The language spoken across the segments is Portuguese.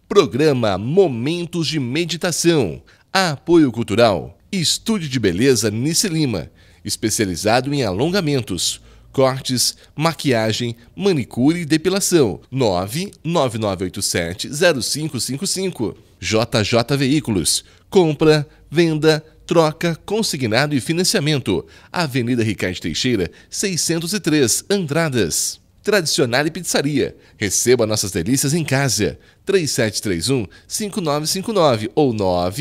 Programa Momentos de Meditação. Apoio Cultural. Estúdio de Beleza Nice Lima. Especializado em alongamentos, cortes, maquiagem, manicure e depilação. 99987-0555. JJ Veículos. Compra, venda, troca, consignado e financiamento. Avenida Ricardo Teixeira, 603, Andradas. Tradicional Pizzaria. Receba nossas delícias em casa. 3731-5959 ou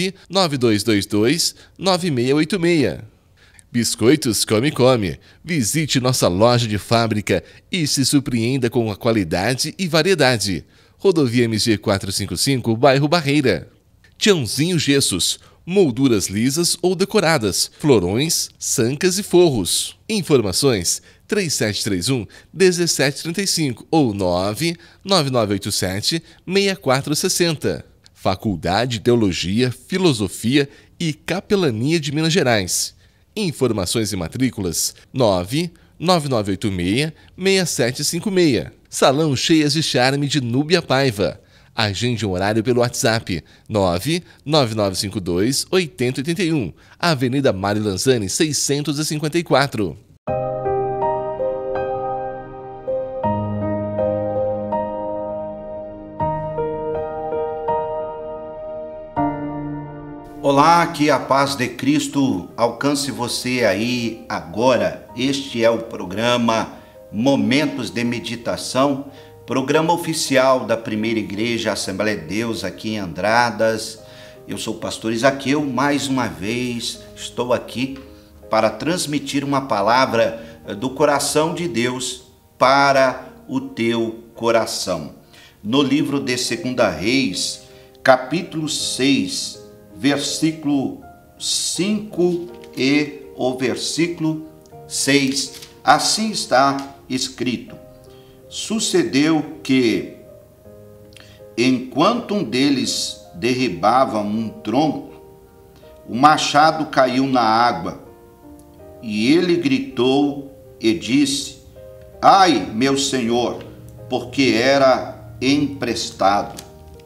99222-9686. Biscoitos Come Come. Visite nossa loja de fábrica e se surpreenda com a qualidade e variedade. Rodovia MG 455, bairro Barreira. Tiãozinho Gessos. Molduras lisas ou decoradas, florões, sancas e forros. Informações 3731-1735 ou 99987-6460. Faculdade de Teologia, Filosofia e Capelania de Minas Gerais. Informações e matrículas 99986-6756. Salão Cheias de Charme de Núbia Paiva. Agende um horário pelo WhatsApp 99952-8081, Avenida Mário Lanzani, 654. Olá, que a paz de Cristo alcance você aí agora. Este é o programa Momentos de Meditação, programa oficial da Primeira Igreja Assembleia de Deus aqui em Andradas. Eu sou o pastor Isaqueu, mais uma vez estou aqui para transmitir uma palavra do coração de Deus para o teu coração. No livro de 2 Reis, capítulo 6, versículo 5 e o versículo 6, assim está escrito: Sucedeu que, enquanto um deles derribava um tronco, o machado caiu na água, e ele gritou e disse: Ai, meu senhor, porque era emprestado.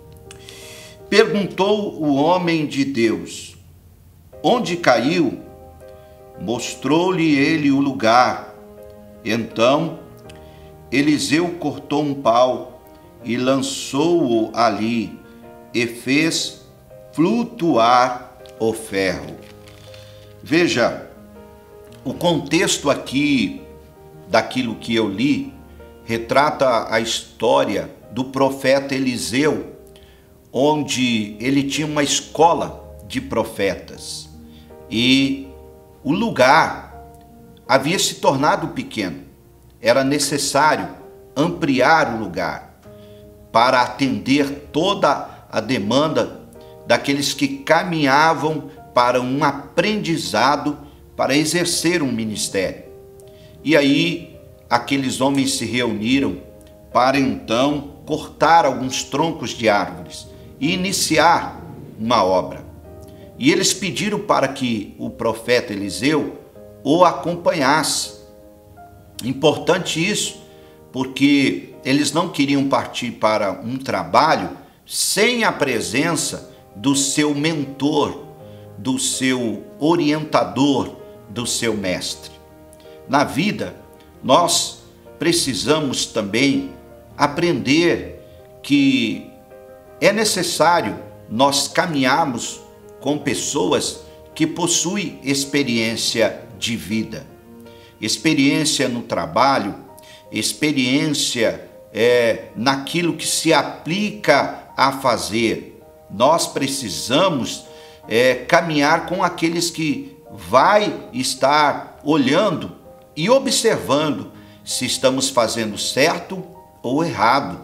Perguntou o homem de Deus: Onde caiu? Mostrou-lhe ele o lugar. Então Eliseu cortou um pau e lançou-o ali e fez flutuar o ferro. Veja, o contexto aqui daquilo que eu li retrata a história do profeta Eliseu, onde ele tinha uma escola de profetas e o lugar havia se tornado pequeno. Era necessário ampliar o lugar para atender toda a demanda daqueles que caminhavam para um aprendizado, para exercer um ministério. E aí, aqueles homens se reuniram para então cortar alguns troncos de árvores e iniciar uma obra. E eles pediram para que o profeta Eliseu o acompanhasse. Importante isso, porque eles não queriam partir para um trabalho sem a presença do seu mentor, do seu orientador, do seu mestre. Na vida, nós precisamos também aprender que é necessário nós caminharmos com pessoas que possuem experiência de vida. Experiência no trabalho, experiência naquilo que se aplica a fazer. Nós precisamos caminhar com aqueles que vai estar olhando e observando se estamos fazendo certo ou errado.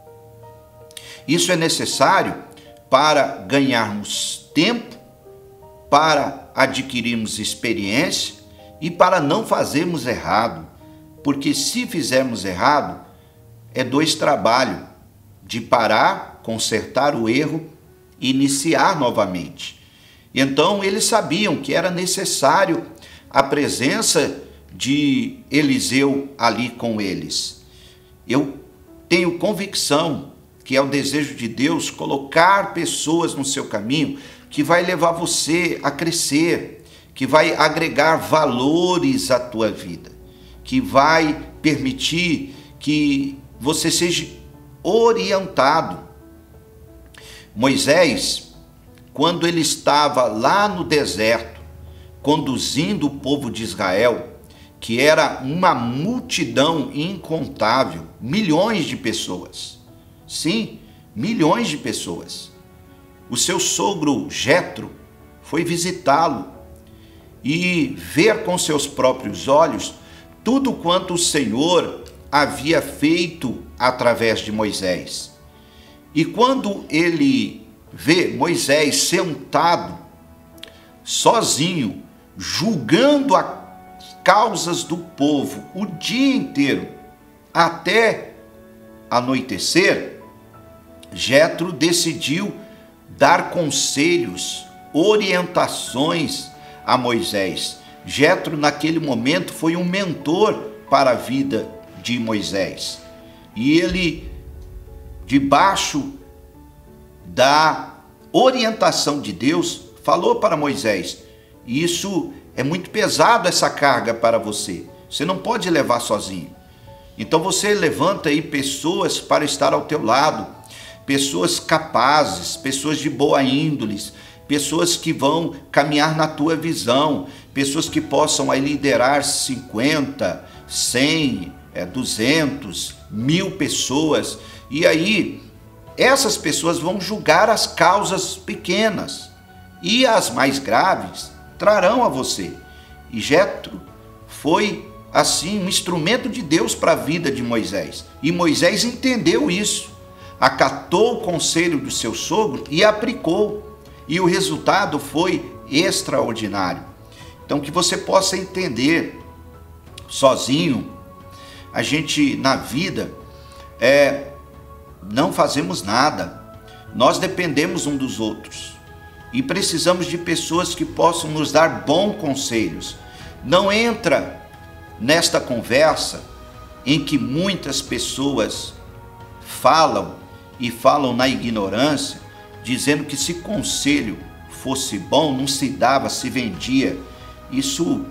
Isso é necessário para ganharmos tempo, para adquirirmos experiência e para não fazermos errado, porque se fizermos errado, é dois trabalhos, de parar, consertar o erro e iniciar novamente. Então eles sabiam que era necessário a presença de Eliseu ali com eles. Eu tenho convicção que é o desejo de Deus, colocar pessoas no seu caminho que vai levar você a crescer, que vai agregar valores à tua vida, que vai permitir que você seja orientado. Moisés, quando ele estava lá no deserto, conduzindo o povo de Israel, que era uma multidão incontável, milhões de pessoas. Sim, milhões de pessoas. O seu sogro Jetro foi visitá-lo e ver com seus próprios olhos tudo quanto o Senhor havia feito através de Moisés. E quando ele vê Moisés sentado, sozinho, julgando as causas do povo o dia inteiro, até anoitecer, Jetro decidiu dar conselhos, orientações a Moisés. Jetro, naquele momento, foi um mentor para a vida de Moisés. E ele, debaixo da orientação de Deus, falou para Moisés: isso é muito pesado, essa carga para você. Você não pode levar sozinho. Então você levanta aí pessoas para estar ao teu lado, pessoas capazes, pessoas de boa índole, pessoas que vão caminhar na tua visão, pessoas que possam aí liderar 50, 100, 200, 1000 pessoas. E aí essas pessoas vão julgar as causas pequenas e as mais graves trarão a você. E Jetro foi assim um instrumento de Deus para a vida de Moisés. E Moisés entendeu isso, acatou o conselho do seu sogro e aplicou. E o resultado foi extraordinário. Então, que você possa entender, sozinho, a gente na vida não fazemos nada. Nós dependemos um dos outros e precisamos de pessoas que possam nos dar bons conselhos. Não entra nesta conversa em que muitas pessoas falam e falam na ignorância, dizendo que se conselho fosse bom, não se dava, se vendia. Isso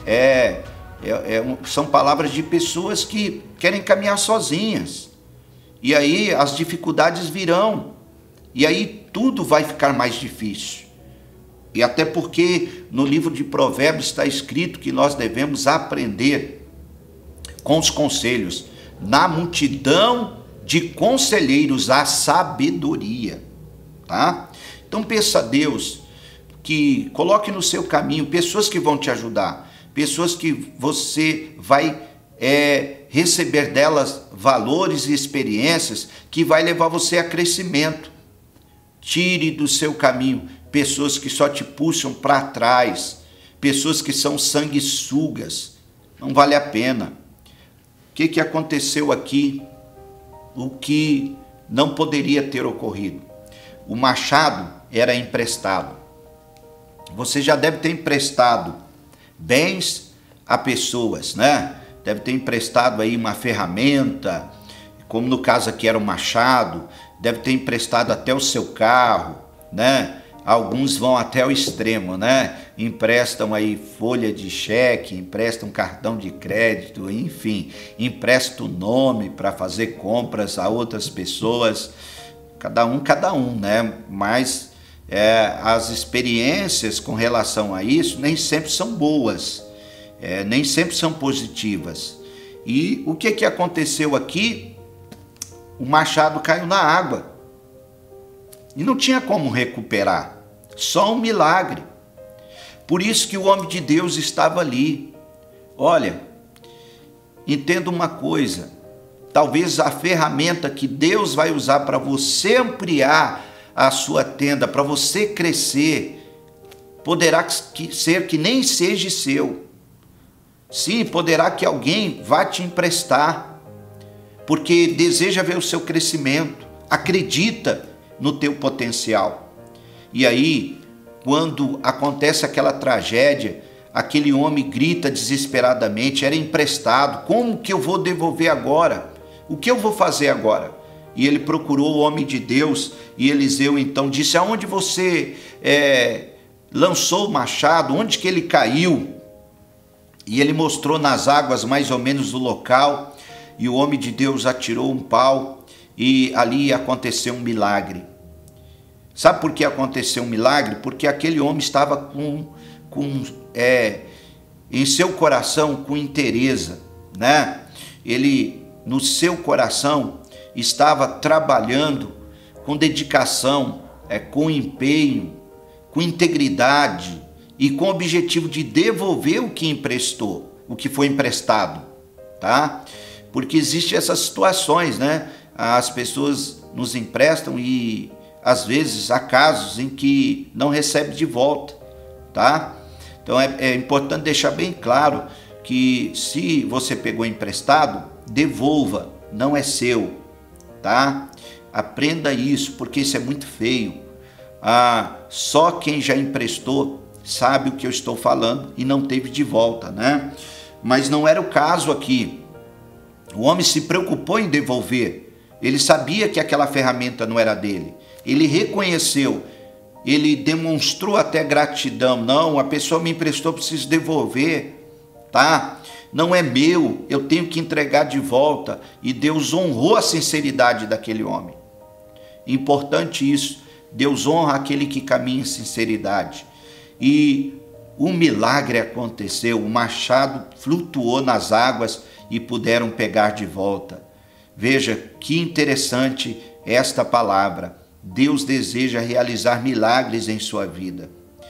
são palavras de pessoas que querem caminhar sozinhas. E aí as dificuldades virão. E aí tudo vai ficar mais difícil. E até porque no livro de Provérbios está escrito que nós devemos aprender com os conselhos. Na multidão de conselheiros há sabedoria. Tá? Então peça a Deus que coloque no seu caminho pessoas que vão te ajudar, pessoas que você vai receber delas valores e experiências que vai levar você a crescimento. Tire do seu caminho pessoas que só te puxam para trás, pessoas que são sanguessugas. Não vale a pena. O que aconteceu aqui? O que não poderia ter ocorrido? O machado era emprestado. Você já deve ter emprestado bens a pessoas, né? Deve ter emprestado aí uma ferramenta, como no caso aqui era o machado, deve ter emprestado até o seu carro, né? Alguns vão até o extremo, né? Emprestam aí folha de cheque, emprestam cartão de crédito, enfim, emprestam o nome para fazer compras a outras pessoas, cada um, né? Mas as experiências com relação a isso nem sempre são boas, nem sempre são positivas. E o que aconteceu aqui? O machado caiu na água e não tinha como recuperar, só um milagre. Por isso que o homem de Deus estava ali. Olha, entenda uma coisa, talvez a ferramenta que Deus vai usar para você ampliar a sua tenda, para você crescer, poderá ser que nem seja seu. Sim, poderá que alguém vá te emprestar, porque deseja ver o seu crescimento, acredita no teu potencial. E aí, quando acontece aquela tragédia, aquele homem grita desesperadamente, era emprestado, como que eu vou devolver agora? O que eu vou fazer agora? e ele procurou o homem de Deus, e Eliseu então disse: aonde você lançou o machado? Onde que ele caiu? E ele mostrou nas águas mais ou menos o local, e o homem de Deus atirou um pau, e ali aconteceu um milagre. Sabe por que aconteceu um milagre? Porque aquele homem estava em seu coração com inteireza, né? Ele, no seu coração, estava trabalhando com dedicação, com empenho, com integridade e com o objetivo de devolver o que emprestou, o que foi emprestado, tá? Porque existem essas situações, né? As pessoas nos emprestam e às vezes há casos em que não recebe de volta, tá? Então é importante deixar bem claro que se você pegou emprestado, devolva, não é seu, tá? Aprenda isso, porque isso é muito feio. Só quem já emprestou sabe o que eu estou falando e não teve de volta, né? Mas não era o caso aqui. O homem se preocupou em devolver. Ele sabia que aquela ferramenta não era dele. Ele reconheceu, ele demonstrou até gratidão. Não, a pessoa me emprestou, preciso devolver, tá? Não é meu, eu tenho que entregar de volta. E Deus honrou a sinceridade daquele homem. Importante isso, Deus honra aquele que caminha em sinceridade. E um milagre aconteceu, o machado flutuou nas águas e puderam pegar de volta. Veja que interessante esta palavra. Deus deseja realizar milagres em sua vida.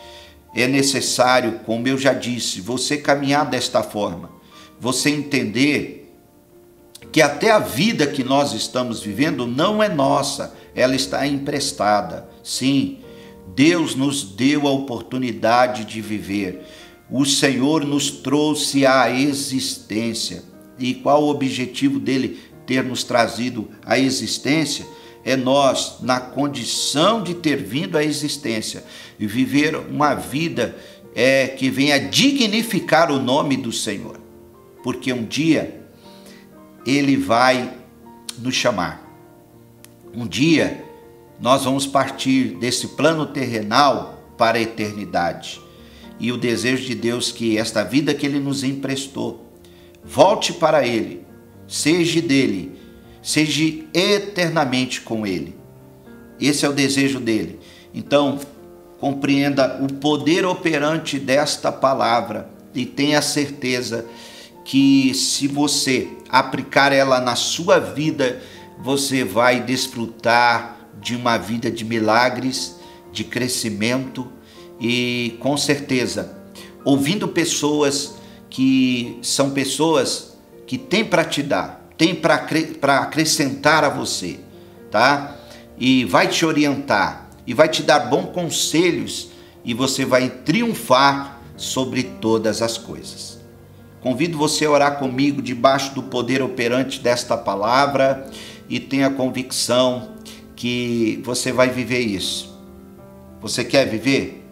É necessário, como eu já disse, você caminhar desta forma. Você entender que até a vida que nós estamos vivendo não é nossa, ela está emprestada. Sim, Deus nos deu a oportunidade de viver. O Senhor nos trouxe à existência. E qual o objetivo dele ter nos trazido à existência? É nós, na condição de ter vindo à existência, e viver uma vida que venha dignificar o nome do Senhor. Porque um dia Ele vai nos chamar. Um dia nós vamos partir desse plano terrenal para a eternidade. E o desejo de Deus é que esta vida que Ele nos emprestou, volte para Ele, seja dele, seja eternamente com Ele. Esse é o desejo dele. Então, compreenda o poder operante desta palavra e tenha certeza que se você aplicar ela na sua vida, você vai desfrutar de uma vida de milagres, de crescimento e, com certeza, ouvindo pessoas que são pessoas que têm para te dar, tem para acrescentar a você, tá? E vai te orientar, e vai te dar bons conselhos, e você vai triunfar sobre todas as coisas. Convido você a orar comigo debaixo do poder operante desta palavra, e tenha convicção que você vai viver isso. Você quer viver?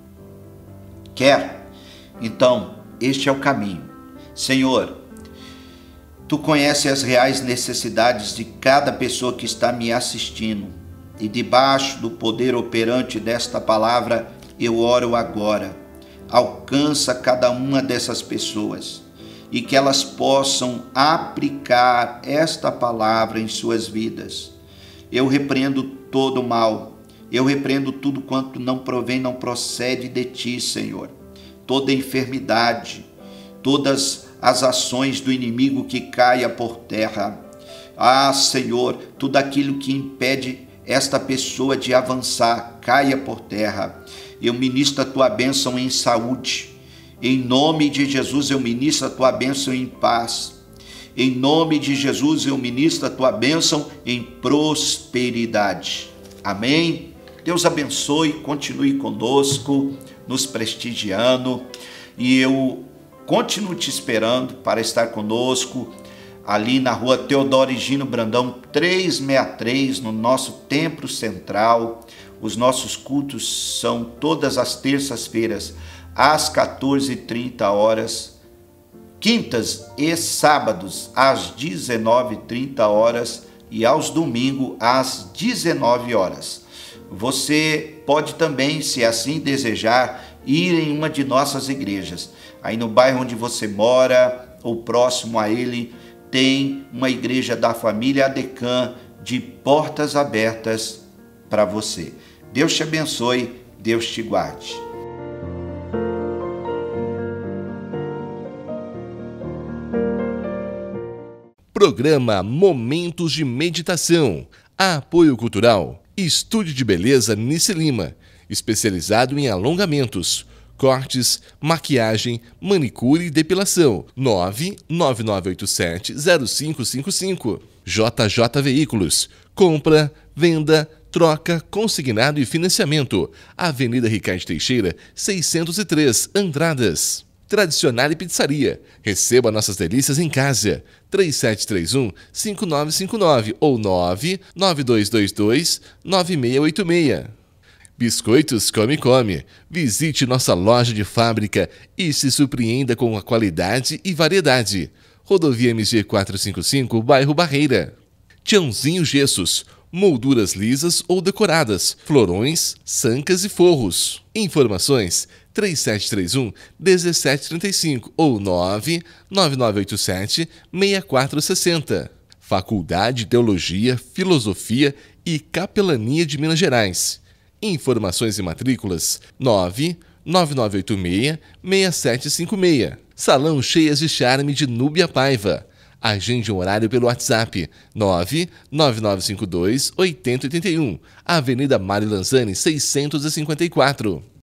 Quer? Então, este é o caminho. Senhor, Tu conheces as reais necessidades de cada pessoa que está me assistindo. E debaixo do poder operante desta palavra, eu oro agora. Alcança cada uma dessas pessoas e que elas possam aplicar esta palavra em suas vidas. Eu repreendo todo o mal. Eu repreendo tudo quanto não provém, não procede de Ti, Senhor. Toda enfermidade, todas as ações do inimigo que caia por terra. Senhor, tudo aquilo que impede esta pessoa de avançar, caia por terra. Eu ministro a Tua bênção em saúde. Em nome de Jesus, eu ministro a Tua bênção em paz. Em nome de Jesus, eu ministro a Tua bênção em prosperidade. Amém? Deus abençoe, continue conosco, nos prestigiando. E eu continuo te esperando para estar conosco ali na rua Teodoro Higino Brandão 363, no nosso templo central. Os nossos cultos são todas as terças-feiras às 14h30, quintas e sábados às 19h30 e aos domingos às 19 horas. Você pode também, se assim desejar, ir em uma de nossas igrejas. Aí no bairro onde você mora, ou próximo a ele, tem uma igreja da família ADECAM de portas abertas para você. Deus te abençoe, Deus te guarde. Programa Momentos de Meditação. Apoio Cultural. Estúdio de Beleza Nice Lima. Especializado em alongamentos, cortes, maquiagem, manicure e depilação. 99987-0555. JJ Veículos. Compra, venda, troca, consignado e financiamento. Avenida Ricardo Teixeira, 603, Andradas. Tradicional Pizzaria. Receba nossas delícias em casa. 3731-5959 ou 99222-9686. Biscoitos Come Come. Visite nossa loja de fábrica e se surpreenda com a qualidade e variedade. Rodovia MG 455, bairro Barreira. Tiãozinho Gessos. Molduras lisas ou decoradas, florões, sancas e forros. Informações 3731-1735 ou 99987-6460. Faculdade de Teologia, Filosofia e Capelania de Minas Gerais. Informações e matrículas 99986-6756. Salão Cheias de Charme de Núbia Paiva. Agende um horário pelo WhatsApp 99952-8081, Avenida Mário Lanzani, 654.